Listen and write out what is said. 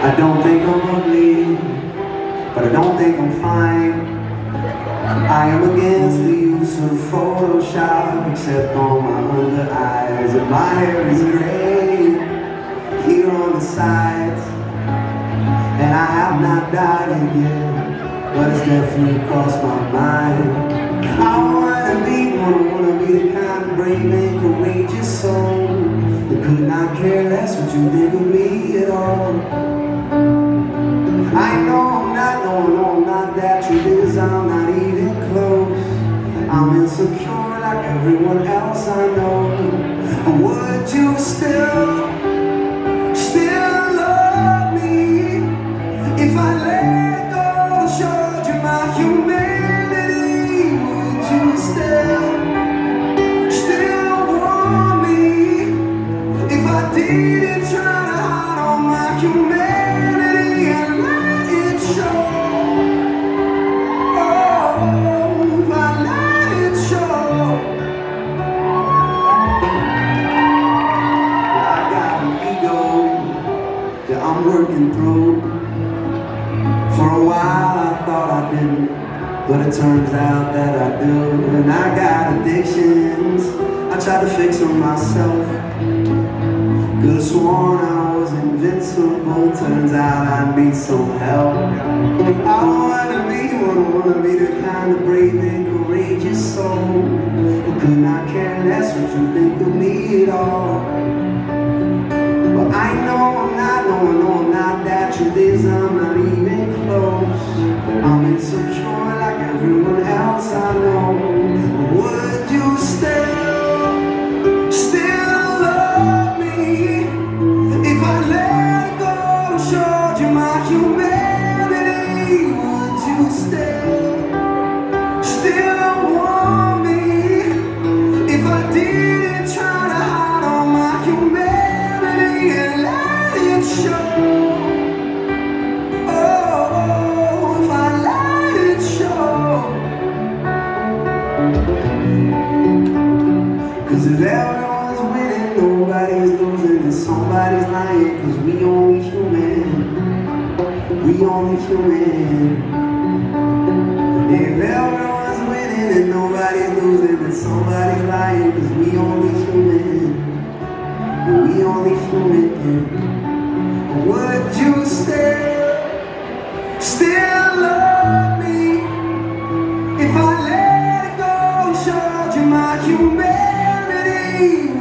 I don't think I'm ugly, but I don't think I'm fine. I am against the use of Photoshop, except on my under eyes, and my hair is gray here on the sides. And I have not dyed it yet, but it's definitely crossed my mind. I wanna be the kind of brave and courageous soul that could not care less what you think of me at all. I know I'm not that. Truth is, I'm not even close. I'm insecure like everyone else I know. But would you still love me if I let go and showed you my humanity? Would you still want me if I didn't try to hide all my humanity and let it show? Oh, if I let it show. I got an ego that I'm working through. For a while I thought I didn't, but it turns out that I do. And I got addictions I tried to fix them myself. Could've sworn I was invincible, turns out I need some help. I wanna be the kind of brave and courageous soul who could not care less what you think of me at all. But I know I'm not that. Truth is, I'm not even close. I'm insecure like everyone else I know. Would you still love me if I let go and showed you my humanity? Would you still want me if I didn't try to hide all my humanity and let it show? Oh, if I let it show. 'Cause if everyone's winning, nobody's losing, and somebody's lying. 'Cause we only human. If everyone's winning and nobody's losing, then somebody's lying. 'Cause we only human. Would you still love me if I let go and showed you my humanity?